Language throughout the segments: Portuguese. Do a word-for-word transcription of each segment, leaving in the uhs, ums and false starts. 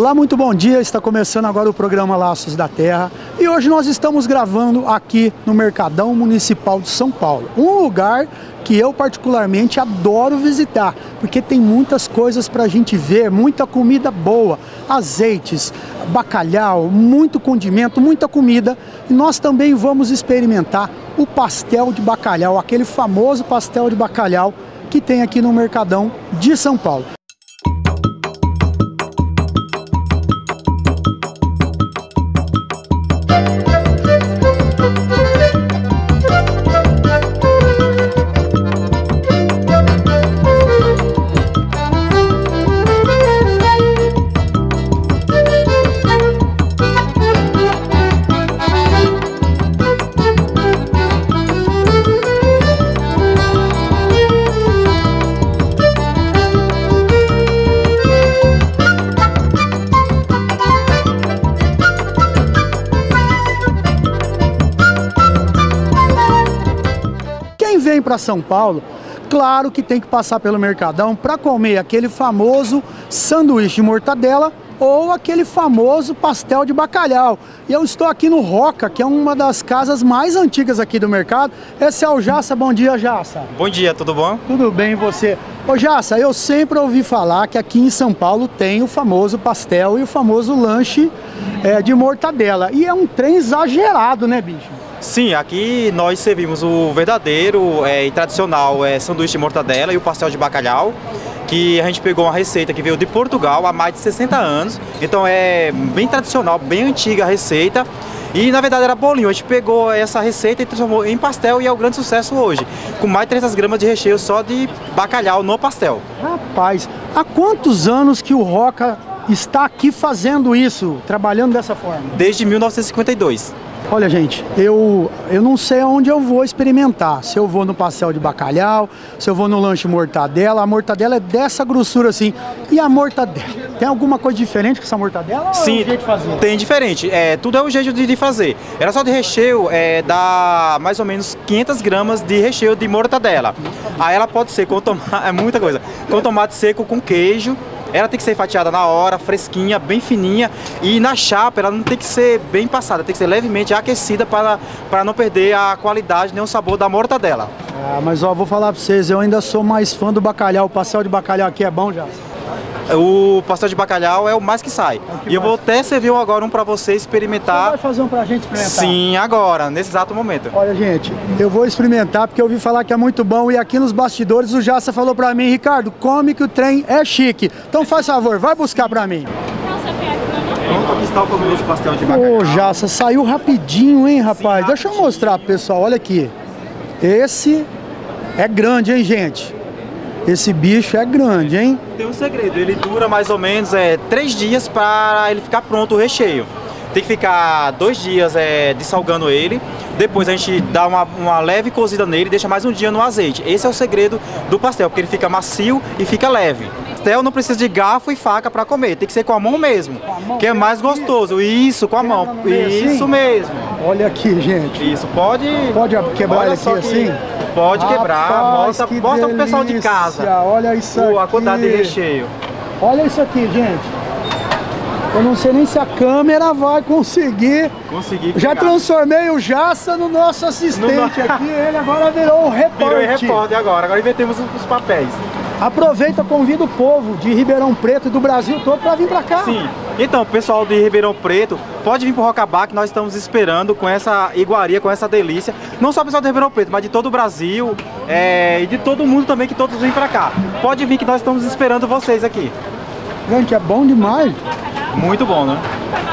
Olá, muito bom dia, está começando agora o programa Laços da Terra e hoje nós estamos gravando aqui no Mercadão Municipal de São Paulo, um lugar que eu particularmente adoro visitar, porque tem muitas coisas para a gente ver, muita comida boa, azeites, bacalhau, muito condimento, muita comida, e nós também vamos experimentar o pastel de bacalhau, aquele famoso pastel de bacalhau que tem aqui no Mercadão de São Paulo. Vem para São Paulo, claro que tem que passar pelo Mercadão para comer aquele famoso sanduíche de mortadela ou aquele famoso pastel de bacalhau. E eu estou aqui no Roca, que é uma das casas mais antigas aqui do mercado. Esse é o Jassa. Bom dia, Jassa. Bom dia, tudo bom? Tudo bem, e você? Ô Jassa, eu sempre ouvi falar que aqui em São Paulo tem o famoso pastel e o famoso lanche é, de mortadela. E é um trem exagerado, né, bicho? Sim, aqui nós servimos o verdadeiro é, e tradicional é, sanduíche de mortadela e o pastel de bacalhau, que a gente pegou uma receita que veio de Portugal há mais de sessenta anos, então é bem tradicional, bem antiga a receita, e na verdade era bolinho. A gente pegou essa receita e transformou em pastel e é o grande sucesso hoje, com mais de trezentas gramas de recheio só de bacalhau no pastel. Rapaz, há quantos anos que o Roca está aqui fazendo isso, trabalhando dessa forma? Desde mil novecentos e cinquenta e dois. Olha, gente, eu, eu não sei onde eu vou experimentar, se eu vou no pastel de bacalhau, se eu vou no lanche mortadela. A mortadela é dessa grossura assim. E a mortadela, tem alguma coisa diferente com essa mortadela? Sim, ou é o jeito de fazer? Tem diferente, é, tudo é o jeito de, de fazer. Era só de recheio, é, dá mais ou menos quinhentas gramas de recheio de mortadela. Aí ela pode ser com tomate, é muita coisa, com tomate seco, com queijo. Ela tem que ser fatiada na hora, fresquinha, bem fininha, e na chapa ela não tem que ser bem passada, tem que ser levemente aquecida para, para não perder a qualidade nem o sabor da mortadela. Ah, mas ó, vou falar para vocês, eu ainda sou mais fã do bacalhau. O pastel de bacalhau aqui é bom, já? O pastel de bacalhau é o mais que sai. É que e eu vou até servir agora um para você experimentar. Você vai fazer um pra gente experimentar? Sim, agora, nesse exato momento. Olha, gente, eu vou experimentar porque eu ouvi falar que é muito bom e aqui nos bastidores o Jassa falou pra mim: Ricardo, come que o trem é chique. Então faz favor, vai buscar pra mim. Pronto, aqui está o famoso pastel de bacalhau. Ô, Jassa, saiu rapidinho, hein, rapaz? Sim, deixa eu mostrar pro pessoal, olha aqui. Esse é grande, hein, gente? Esse bicho é grande, hein? Tem um segredo, ele dura mais ou menos é, três dias para ele ficar pronto o recheio. Tem que ficar dois dias é, dessalgando ele, depois a gente dá uma, uma leve cozida nele e deixa mais um dia no azeite. Esse é o segredo do pastel, porque ele fica macio e fica leve. O pastel não precisa de garfo e faca para comer, tem que ser com a mão mesmo, a mão, que é mais gostoso. Isso, com a mão, isso mesmo. Olha aqui, gente. Isso, pode... Pode quebrar ele aqui assim? Pode quebrar, Rapaz, mostra, que mostra pro pessoal de casa. Olha isso aqui. A quantidade de recheio. Olha isso aqui, gente. Eu não sei nem se a câmera vai conseguir. Conseguir Já transformei o Jassa no nosso assistente no... aqui. Ele agora virou um repórter. Virou repórter agora. Agora invertemos os papéis. Aproveita, convida o povo de Ribeirão Preto e do Brasil todo para vir para cá. Sim. Então, pessoal de Ribeirão Preto, pode vir para o Rocabar, que nós estamos esperando com essa iguaria, com essa delícia. Não só o pessoal de Ribeirão Preto, mas de todo o Brasil é, e de todo mundo também, que todos vêm para cá. Pode vir que nós estamos esperando vocês aqui. Gente, é bom demais. Muito bom, né?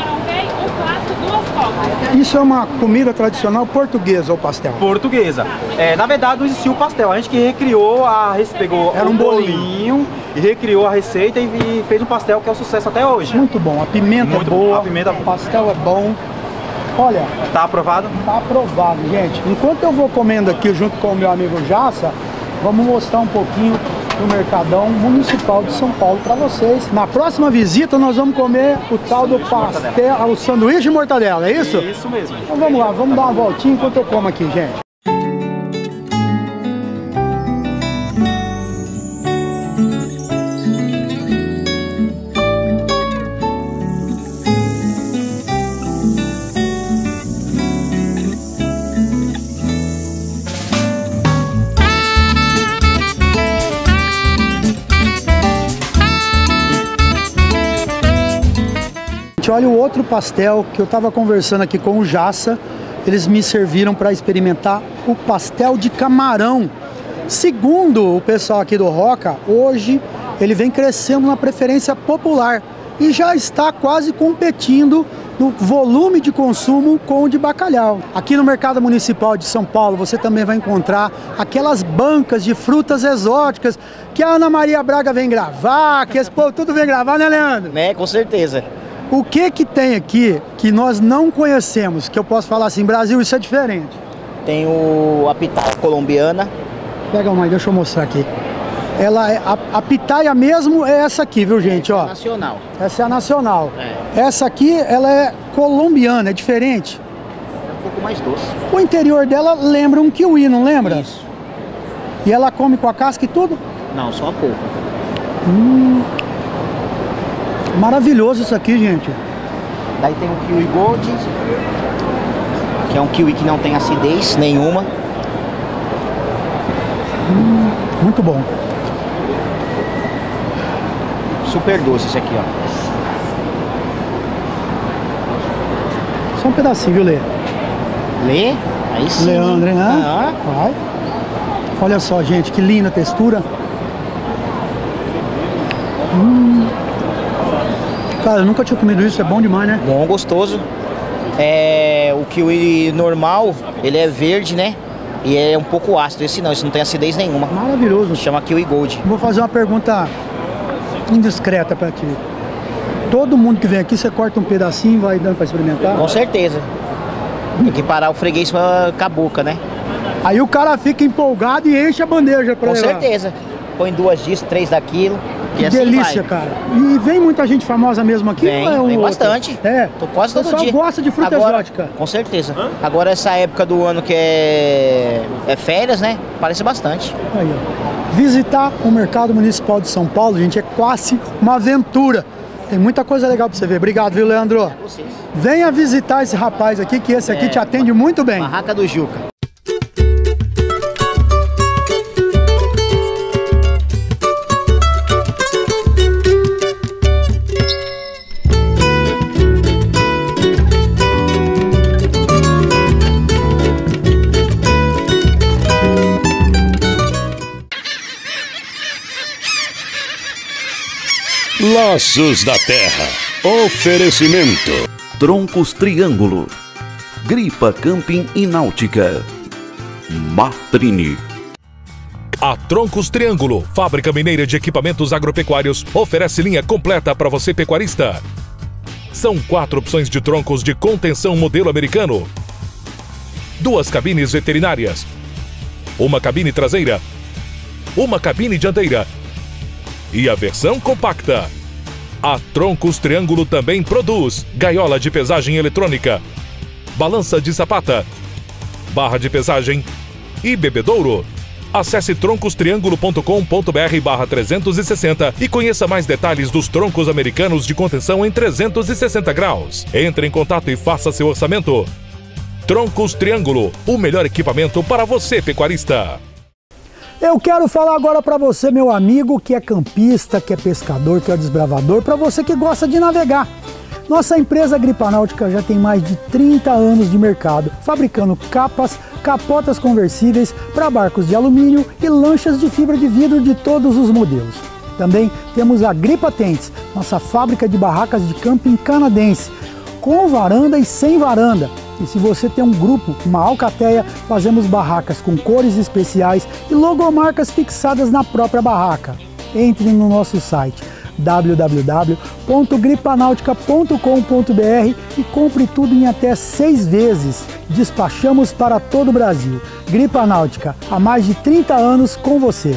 Isso é uma comida tradicional portuguesa ou pastel? Portuguesa. É, na verdade não existia o pastel, a gente que recriou, a, pegou Era um, um bolinho. bolinho e recriou a receita e fez um pastel que é um sucesso até hoje. Muito bom, a pimenta Muito é boa, a pimenta... o pastel é bom. Olha, tá aprovado? Tá aprovado, gente. Enquanto eu vou comendo aqui junto com o meu amigo Jassa, vamos mostrar um pouquinho do Mercadão Municipal de São Paulo para vocês. Na próxima visita nós vamos comer o tal do pastel, o sanduíche de mortadela, é isso? Isso mesmo. Então vamos lá, vamos dar uma voltinha enquanto eu como aqui, gente. olha o outro pastel que eu estava conversando aqui com o Jassa. Eles me serviram para experimentar o pastel de camarão. Segundo o pessoal aqui do Roca, hoje ele vem crescendo na preferência popular e já está quase competindo no volume de consumo com o de bacalhau. Aqui no Mercado Municipal de São Paulo você também vai encontrar aquelas bancas de frutas exóticas que a Ana Maria Braga vem gravar, que esse povo tudo vem gravar, né, Leandro? Né, com certeza. O que que tem aqui que nós não conhecemos, que eu posso falar assim, Brasil, isso é diferente? Tem o, a pitaia colombiana. Pega uma aí, deixa eu mostrar aqui. Ela é, a, a pitaia mesmo é essa aqui, viu, gente? Ó, nacional. Essa é a nacional. É. Essa aqui, ela é colombiana, é diferente. É um pouco mais doce. O interior dela lembra um kiwi, não lembra? Isso. E ela come com a casca e tudo? Não, só a polpa. Hum, maravilhoso isso aqui, gente. Daí tem o kiwi gold, que é um kiwi que não tem acidez nenhuma. Hum, muito bom. Super doce esse aqui, ó. Só um pedacinho, viu, Lê? Lê? Aí sim. Leandro, hein? Ah. Vai. Olha só, gente, que linda textura. Hum. Cara, eu nunca tinha comido isso, é bom demais, né? Bom, gostoso. É, o kiwi normal, ele é verde, né? E é um pouco ácido. Esse não, esse não tem acidez nenhuma. Maravilhoso. Chama kiwi gold. Vou fazer uma pergunta indiscreta pra ti. Todo mundo que vem aqui, você corta um pedacinho e vai dando pra experimentar? Com certeza. Tem que parar o freguês com a boca, né? Aí o cara fica empolgado e enche a bandeja pra Com levar. certeza. Põe duas disso, três daquilo. Que assim delícia, vai. cara. E vem muita gente famosa mesmo aqui? Vem, ou é um vem outro? bastante. É. Tô quase todo dia. O dia. pessoal gosta de fruta Agora, exótica. Com certeza. Hã? Agora essa época do ano que é, é férias, né? Parece bastante. Aí, ó. Visitar o Mercado Municipal de São Paulo, gente, é quase uma aventura. Tem muita coisa legal pra você ver. Obrigado, viu, Leandro? É vocês. Venha visitar esse rapaz aqui, que esse aqui é, te atende muito bem. Barraca do Juca. Laços da Terra. Oferecimento. Troncos Triângulo. Gripa Camping e Náutica. Matrine. A Troncos Triângulo, fábrica mineira de equipamentos agropecuários, oferece linha completa para você pecuarista. São quatro opções de troncos de contenção modelo americano. Duas cabines veterinárias. Uma cabine traseira. Uma cabine dianteira. E a versão compacta. A Troncos Triângulo também produz gaiola de pesagem eletrônica, balança de sapata, barra de pesagem e bebedouro. Acesse troncos triângulo ponto com ponto br barra trezentos e sessenta e conheça mais detalhes dos troncos americanos de contenção em trezentos e sessenta graus. Entre em contato e faça seu orçamento. Troncos Triângulo, o melhor equipamento para você, pecuarista. Eu quero falar agora para você, meu amigo, que é campista, que é pescador, que é desbravador, para você que gosta de navegar. Nossa empresa Gripa Náutica já tem mais de trinta anos de mercado, fabricando capas, capotas conversíveis para barcos de alumínio e lanchas de fibra de vidro de todos os modelos. Também temos a Gripa Tents, nossa fábrica de barracas de camping canadense, com varanda e sem varanda. E se você tem um grupo, uma alcateia, fazemos barracas com cores especiais e logomarcas fixadas na própria barraca. Entre no nosso site w w w ponto gripanautica ponto com ponto br e compre tudo em até seis vezes. Despachamos para todo o Brasil. Gripa Náutica, há mais de trinta anos com você.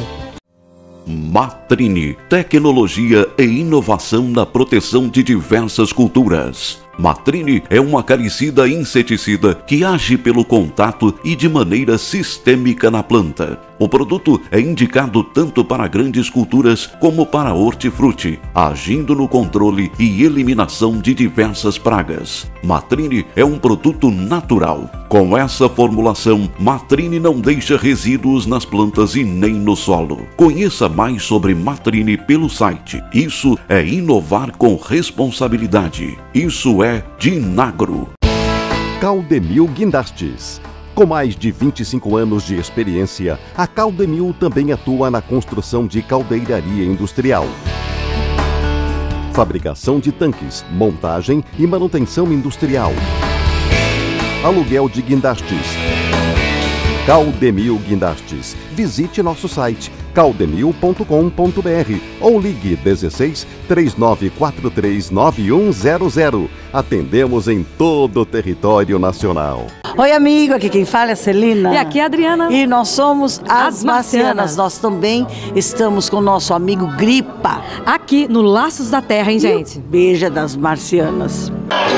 Matrine, tecnologia e inovação na proteção de diversas culturas. Matrine é uma acaricida inseticida que age pelo contato e de maneira sistêmica na planta. O produto é indicado tanto para grandes culturas como para hortifruti, agindo no controle e eliminação de diversas pragas. Matrine é um produto natural. Com essa formulação, Matrine não deixa resíduos nas plantas e nem no solo. Conheça mais sobre Matrine pelo site. Isso é inovar com responsabilidade. Isso certo é Dinagro. Caldemil Guindastes. Com mais de vinte e cinco anos de experiência, a Caldemil também atua na construção de caldeiraria industrial, fabricação de tanques, montagem e manutenção industrial, aluguel de guindastes. Caldemil Guindastes. Visite nosso site caldemil ponto com ponto br ou ligue dezesseis, três nove quatro três, nove um zero zero. Atendemos em todo o território nacional. Oi, amigo, aqui quem fala é a Celina. E aqui é a Adriana. E nós somos as, As Marcianas. Marcianas. Nós também estamos com o nosso amigo Gripa. Aqui no Laços da Terra, hein, gente? Beija das Marcianas.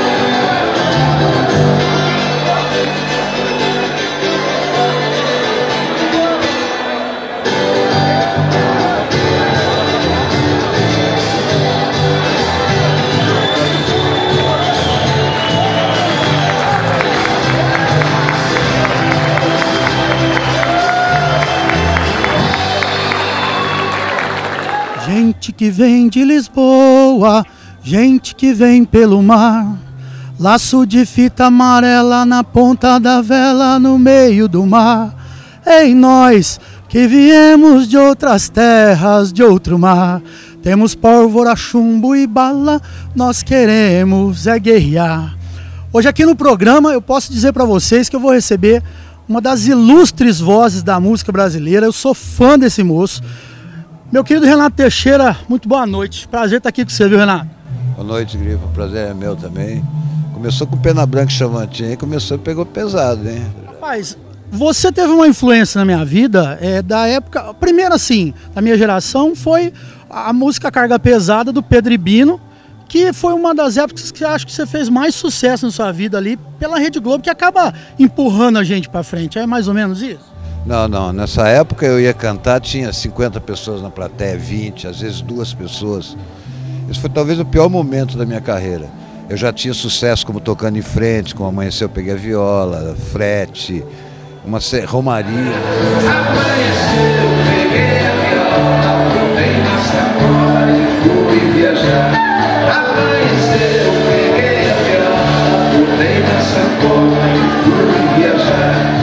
Gente que vem de Lisboa, gente que vem pelo mar, laço de fita amarela na ponta da vela no meio do mar. Ei, nós que viemos de outras terras, de outro mar, temos pólvora, chumbo e bala, nós queremos é guerrear. Hoje aqui no programa eu posso dizer para vocês que eu vou receber uma das ilustres vozes da música brasileira. Eu sou fã desse moço. Meu querido Renato Teixeira, muito boa noite. Prazer estar aqui com você, viu, Renato? Boa noite, Gripa. Prazer é meu também. Começou com Pena Branca e Chavantinha, começou e pegou pesado, hein? Rapaz, você teve uma influência na minha vida, é, da época... Primeiro, assim, da minha geração, foi a música Carga Pesada do Pedro e Bino, que foi uma das épocas que acho que você fez mais sucesso na sua vida ali, pela Rede Globo, que acaba empurrando a gente pra frente. É mais ou menos isso? Não, não. Nessa época eu ia cantar, tinha cinquenta pessoas na plateia, vinte, às vezes duas pessoas. Esse foi talvez o pior momento da minha carreira. Eu já tinha sucesso como Tocando em Frente, com Amanheceu Eu Peguei a Viola, Frete, uma Romaria. Amanheceu, eu peguei a viola, botei na sacola e fui viajar. Amanheceu, eu peguei a viola, botei na sacola e fui viajar.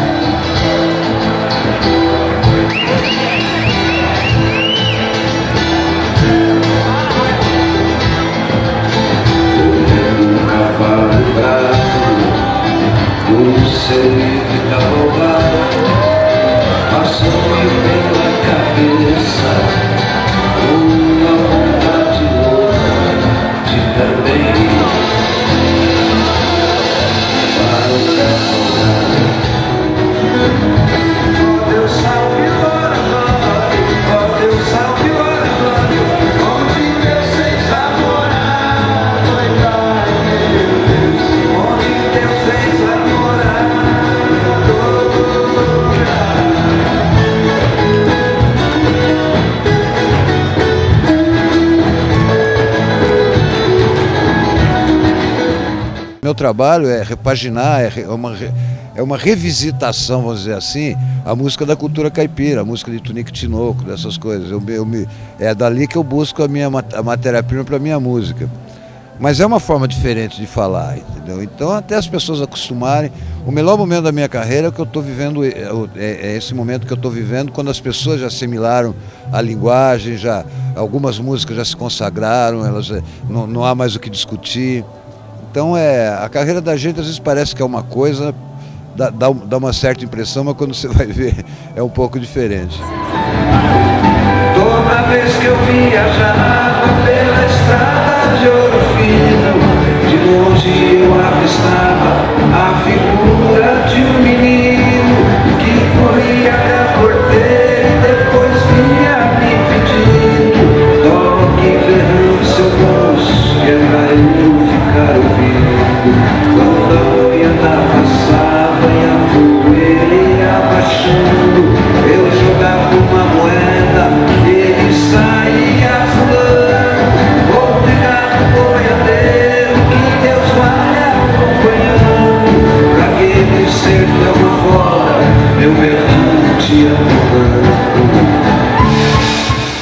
Você tá roubado, passou-me pela cabeça uma vontade louca de também para o coração. Oh Deus salve o oratório, oh Deus salve o oratório, onde Deus fez namorar, vai Deus, onde Deus fez namorar. Meu trabalho é repaginar, é uma, é uma revisitação, vamos dizer assim, a música da cultura caipira, a música de Tunique Tinoco, dessas coisas. Eu, eu me, é dali que eu busco a minha a matéria-prima para a minha música. Mas é uma forma diferente de falar, entendeu? Então até as pessoas acostumarem. O melhor momento da minha carreira é o que eu estou vivendo, é, é esse momento que eu estou vivendo, quando as pessoas já assimilaram a linguagem, já, algumas músicas já se consagraram, elas, não, não há mais o que discutir. Então é, a carreira da gente às vezes parece que é uma coisa, dá, dá, dá uma certa impressão, mas quando você vai ver é um pouco diferente. Toda vez que eu viajava pela estrada de ouro fino, de longe eu avistava a figura de um menino que corria até a porteira e depois vinha me pedindo: toque berrando seu bolso, que é pra eu ficar ouvindo. Quando a boiada passava e a poeira ia abaixando, eu jogava uma moeda, ele saía fulano. Obrigado, boiadeiro, que Deus vai acompanhando. Pra aquele sertão afora, meu berrante ia tocando.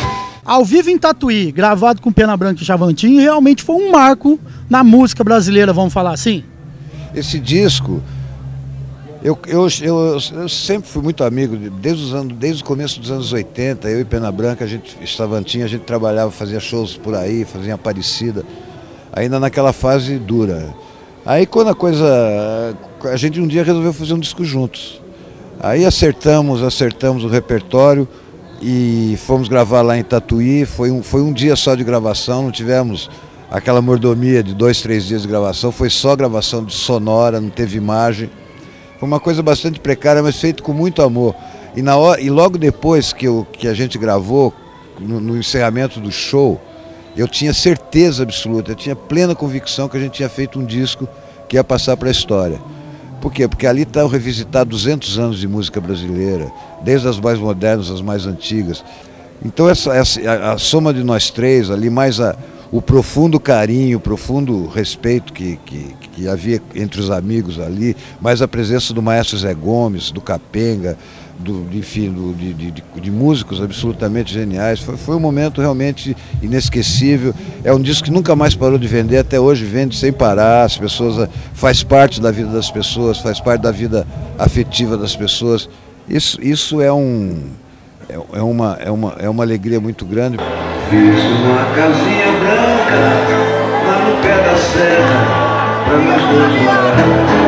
Ao Vivo em Tatuí, gravado com Pena Branca e Chavantinho, realmente foi um marco na música brasileira, vamos falar assim? Esse disco, eu, eu, eu, eu sempre fui muito amigo, desde, os anos, desde o começo dos anos oitenta, eu e Pena Branca, a gente, Chavantinho, a gente trabalhava, fazia shows por aí, fazia Aparecida, ainda naquela fase dura. Aí quando a coisa, a gente um dia resolveu fazer um disco juntos. Aí acertamos, acertamos o repertório, e fomos gravar lá em Tatuí. Foi um, foi um dia só de gravação, não tivemos aquela mordomia de dois, três dias de gravação, foi só gravação de sonora, não teve imagem. Foi uma coisa bastante precária, mas feito com muito amor. E, na hora, e logo depois que, eu, que a gente gravou, no, no encerramento do show, eu tinha certeza absoluta, eu tinha plena convicção que a gente tinha feito um disco que ia passar para a história. Por quê? Porque ali está revisitado duzentos anos de música brasileira, desde as mais modernas às mais antigas. Então essa, essa, a, a soma de nós três ali, mais a, o profundo carinho, o profundo respeito que, que, que havia entre os amigos ali, mais a presença do maestro Zé Gomes, do Capenga, do, enfim, do, de, de, de músicos absolutamente geniais. Foi, foi um momento realmente inesquecível. É um disco que nunca mais parou de vender, até hoje vende sem parar. As pessoas, faz parte da vida das pessoas, faz parte da vida afetiva das pessoas. Isso, isso é, um, é, é, uma, é, uma, é uma alegria muito grande. Fiz uma casinha branca lá no pé da serra, pra nós dois morar.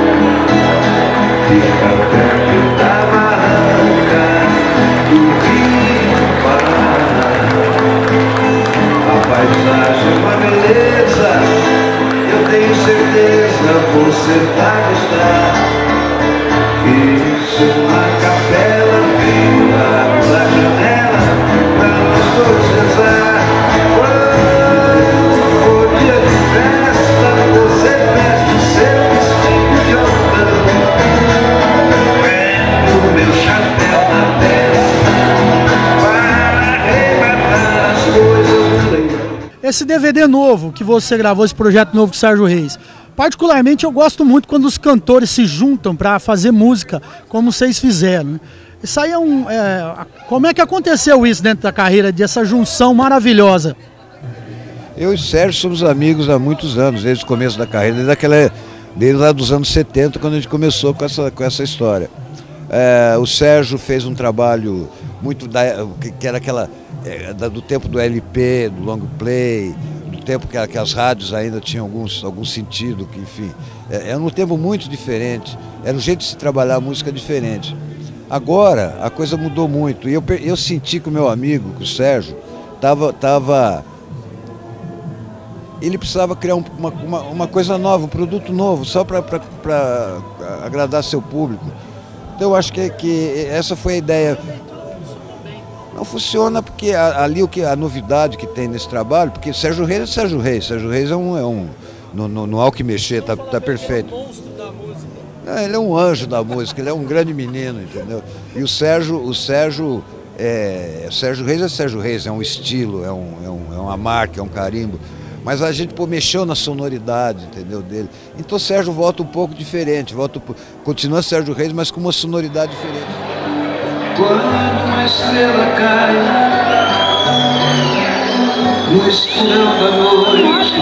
Fica perto da barranca do Rio Pará. A paisagem é uma beleza, eu tenho certeza você vai gostar. Fiz uma capela bem lá da janela pra nós dois rezar. Quando for dia de festa, você veste seu vestido de algodão, pego meu chapéu na testa para arrematar as coisas do leilão. Esse D V D novo que você gravou, esse projeto novo com o Sérgio Reis, particularmente eu gosto muito quando os cantores se juntam para fazer música, como vocês fizeram, né? Isso aí é um... É, como é que aconteceu isso dentro da carreira, dessa junção maravilhosa? Eu e o Sérgio somos amigos há muitos anos, desde o começo da carreira, desde, aquela, desde lá dos anos setenta, quando a gente começou com essa, com essa história. É, o Sérgio fez um trabalho muito da, que era aquela é, do tempo do L P, do long play, do tempo que, que as rádios ainda tinham alguns, algum sentido, que enfim, é, era um tempo muito diferente, era um jeito de se trabalhar a música diferente. Agora a coisa mudou muito e eu, eu senti que o meu amigo, que o Sérgio, tava, tava, ele precisava criar um, uma, uma, uma coisa nova, um produto novo, só para agradar seu público. Então eu acho que, que essa foi a ideia. Não funciona porque ali o que, a novidade que tem nesse trabalho, porque Sérgio Reis é Sérgio Reis, Sérgio Reis é um, é um não, não, não há o que mexer, tá, tá perfeito. É, ele é um anjo da música, ele é um grande menino, entendeu? E o Sérgio, o Sérgio, é, Sérgio Reis é Sérgio Reis, é um estilo, é, um, é, um, é uma marca, é um carimbo. Mas a gente pô, mexeu na sonoridade, entendeu, dele. Então o Sérgio volta um pouco diferente, volta, continua Sérgio Reis, mas com uma sonoridade diferente. Quando uma estrela cai no escurão da noite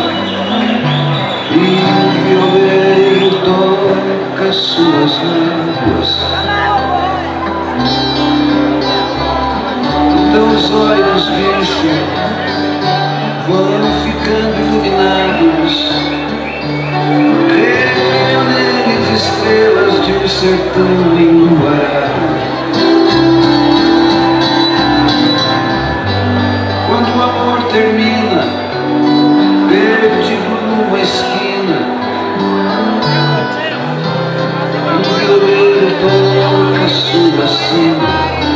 e o violeiro toca suas línguas, então os olhos bicho vão ficando iluminados, creio neles estrelas de um sertão enluarado. Quando o amor termina, perdido numa esquina, o violeiro toca sua sina.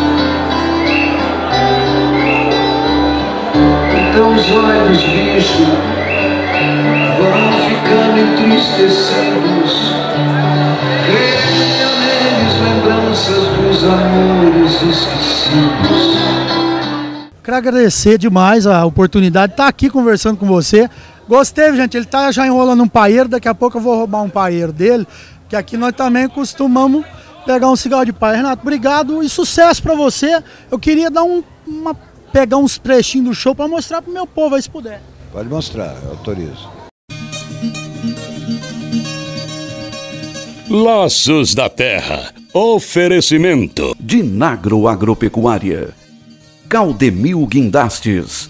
Então os olhos, bicho, vão ficando entristecidos, creio neles lembranças dos amores esquecidos. Quero agradecer demais a oportunidade de estar aqui conversando com você. Gostei, gente, ele está já enrolando um paeiro, daqui a pouco eu vou roubar um paeiro dele, que aqui nós também costumamos pegar um cigarro de paeiro. Renato, obrigado e sucesso para você. Eu queria dar um, uma pegar uns trechinhos do show para mostrar pro meu povo aí se puder. Pode mostrar, eu autorizo. Laços da Terra. Oferecimento. Dinagro Agropecuária. Caldemil Guindastes.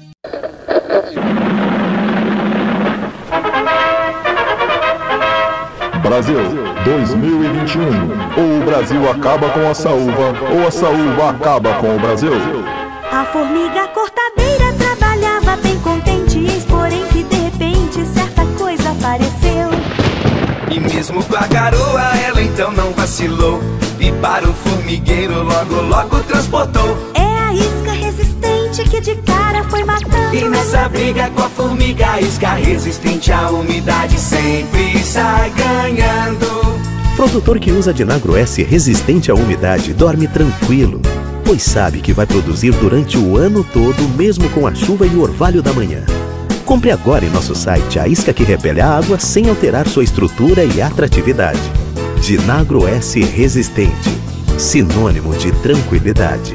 Brasil dois mil e vinte e um. Ou o Brasil acaba com a saúva, ou a saúva acaba com o Brasil. A formiga cortadeira trabalhava bem contente, eis porém que de repente certa coisa apareceu. E mesmo com a garoa ela então não vacilou, e para o formigueiro logo logo transportou. É a isca resistente que de cara foi matando. E nessa briga com a formiga, a isca resistente à umidade sempre sai ganhando. Produtor que usa Dinagro S resistente à umidade dorme tranquilo, pois sabe que vai produzir durante o ano todo, mesmo com a chuva e o orvalho da manhã. Compre agora em nosso site a isca que repele a água sem alterar sua estrutura e atratividade. Dinagro S resistente, sinônimo de tranquilidade.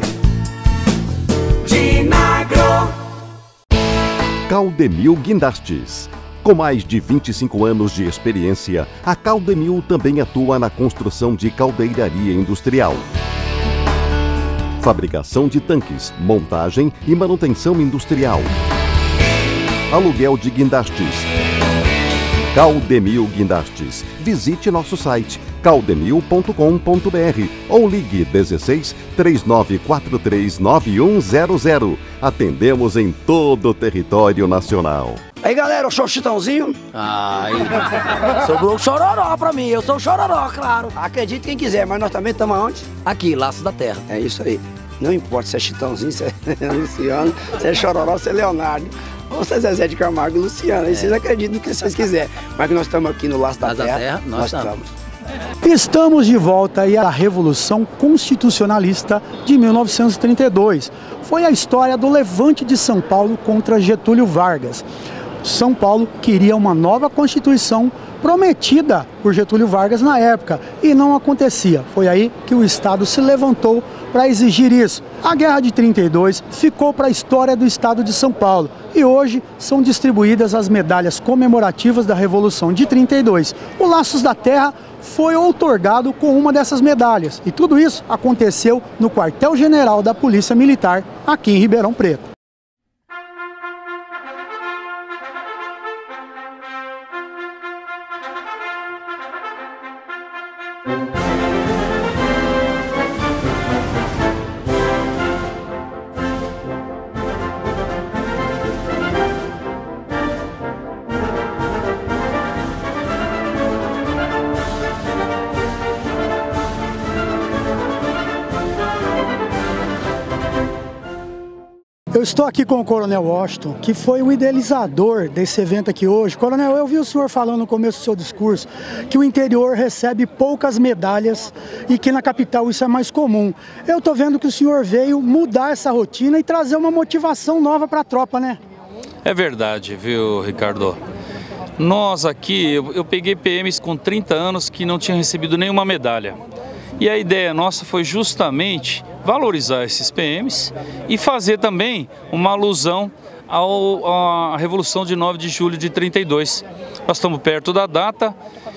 Dinagro. Caldemil Guindastes. Com mais de vinte e cinco anos de experiência, a Caldemil também atua na construção de caldeiraria industrial, fabricação de tanques, montagem e manutenção industrial, aluguel de guindastes. Caldemil Guindastes. Visite nosso site caldemil ponto com ponto br ou ligue dezesseis, três nove quatro três, nove um zero zero. Atendemos em todo o território nacional. Aí galera, eu sou o Chitãozinho. Ai, sobrou o chororó pra mim, eu sou o chororó, claro. Acredite quem quiser, mas nós também estamos aonde? Aqui, Laços da Terra. É isso aí. Não importa se é Chitãozinho, se é Luciano, se é chororó, se é Leonardo. Ou se é Zezé de Camargo e Luciano. Aí vocês acreditam no que vocês quiserem. Mas que nós estamos aqui no Laço da Terra, da Terra nós, nós estamos. Estamos de volta aí à Revolução Constitucionalista de mil novecentos e trinta e dois. Foi a história do levante de São Paulo contra Getúlio Vargas. São Paulo queria uma nova Constituição prometida por Getúlio Vargas na época e não acontecia. Foi aí que o Estado se levantou para exigir isso. A Guerra de trinta e dois ficou para a história do Estado de São Paulo e hoje são distribuídas as medalhas comemorativas da Revolução de trinta e dois. O Laços da Terra foi outorgado com uma dessas medalhas e tudo isso aconteceu no quartel-general da Polícia Militar aqui em Ribeirão Preto. Eu estou aqui com o Coronel Washington, que foi o idealizador desse evento aqui hoje. Coronel, eu vi o senhor falando no começo do seu discurso que o interior recebe poucas medalhas e que na capital isso é mais comum. Eu estou vendo que o senhor veio mudar essa rotina e trazer uma motivação nova para a tropa, né? É verdade, viu, Ricardo? Nós aqui, eu, eu peguei P Ms com trinta anos que não tinham recebido nenhuma medalha. E a ideia nossa foi justamente valorizar esses P Ms e fazer também uma alusão ao, à Revolução de nove de julho de trinta e dois. Nós estamos perto da data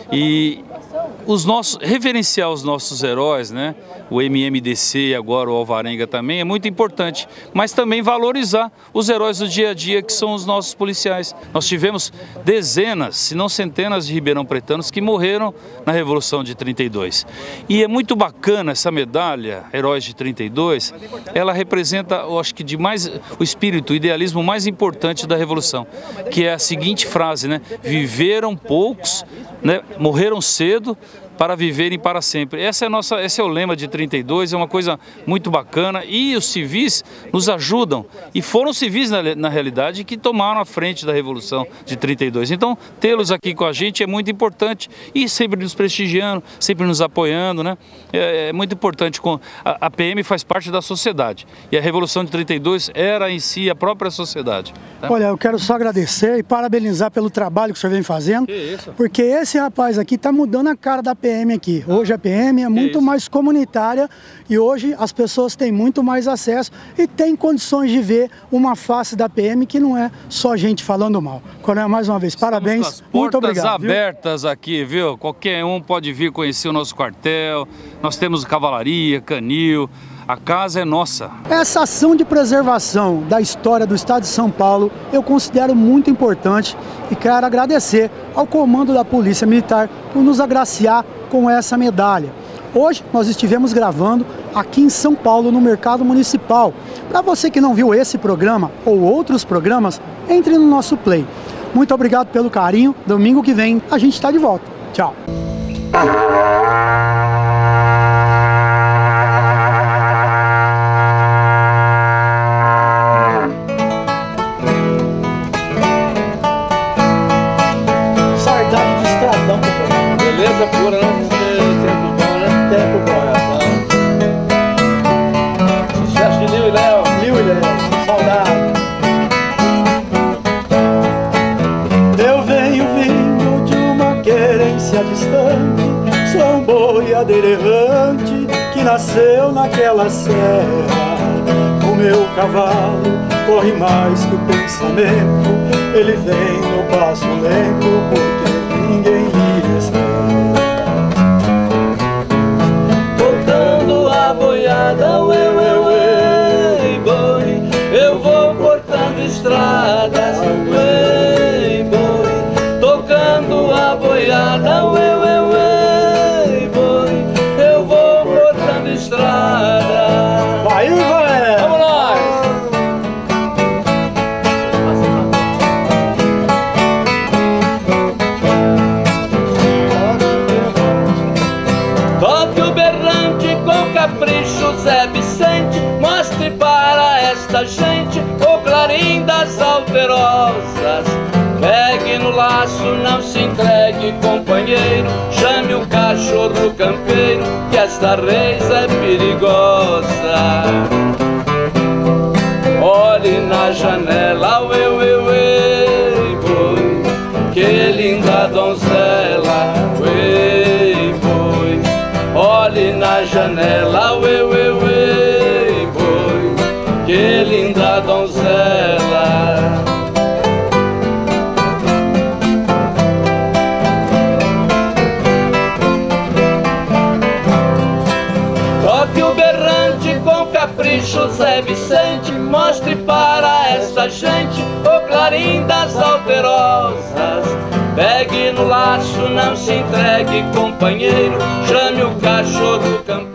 e os nossos, reverenciar os nossos heróis, né? O M M D C, agora o Alvarenga também, é muito importante, mas também valorizar os heróis do dia a dia que são os nossos policiais. Nós tivemos dezenas, se não centenas de ribeirão-pretanos que morreram na Revolução de trinta e dois. E é muito bacana essa medalha, Heróis de trinta e dois, ela representa, eu acho que de mais, o espírito, o idealismo mais importante da Revolução, que é a seguinte frase, né? Viveram poucos, né? Morreram cedo, para viverem para sempre. Essa é a nossa, esse é o lema de trinta e dois, é uma coisa muito bacana e os civis nos ajudam. E foram civis, na, na realidade, que tomaram a frente da Revolução de trinta e dois. Então, tê-los aqui com a gente é muito importante e sempre nos prestigiando, sempre nos apoiando, né? É, é muito importante. Com, a, a P M faz parte da sociedade e a Revolução de trinta e dois era em si a própria sociedade. Tá? Olha, eu quero só agradecer e parabenizar pelo trabalho que o senhor vem fazendo, que isso? Porque esse rapaz aqui está mudando a cara da P M aqui. Hoje a P M é muito mais comunitária e hoje as pessoas têm muito mais acesso e têm condições de ver uma face da P M que não é só gente falando mal. Coronel, mais uma vez, parabéns, Estamos com as muito portas obrigado. abertas viu? aqui, viu? Qualquer um pode vir conhecer o nosso quartel. Nós temos cavalaria, canil. A casa é nossa. Essa ação de preservação da história do estado de São Paulo eu considero muito importante e quero agradecer ao comando da Polícia Militar por nos agraciar com essa medalha. Hoje nós estivemos gravando aqui em São Paulo, no Mercado Municipal. Para você que não viu esse programa ou outros programas, entre no nosso play. Muito obrigado pelo carinho. Domingo que vem a gente está de volta. Tchau. Beleza pura, né? Tempo bom, né? Tempo bom, rapaz. Sucesso de Lil e Léo. Lil e Léo, saudade. Eu venho vindo de uma querência distante, sou um boiadeiro errante que nasceu naquela serra. O meu cavalo corre mais que o pensamento, ele vem no passo lento porque ninguém lhe espera. A boiada, ué, ué, ué, boi, eu vou cortando estradas, ué, boi, tocando a boiada, ué, ué, ué, boi, eu vou cortando estradas. Vai, vai! Vamos lá! Toque o berrante com capricho, Zé Vicente, mostre para esta gente o clarim das alterosas. Pegue no laço, não se entregue, companheiro, chame o cachorro campeiro, que esta reis é perigosa. Olhe na janela, uê, uê, uê, boi, que linda donzela, uê, boi. Olhe na janela, uê, uê, uê, boi, que linda donzela. Toque o berrante com capricho, Zé Vicente, mostre para esta gente o clarim das alterosas. Pegue no laço, não se entregue, companheiro, chame o cachorro campeiro.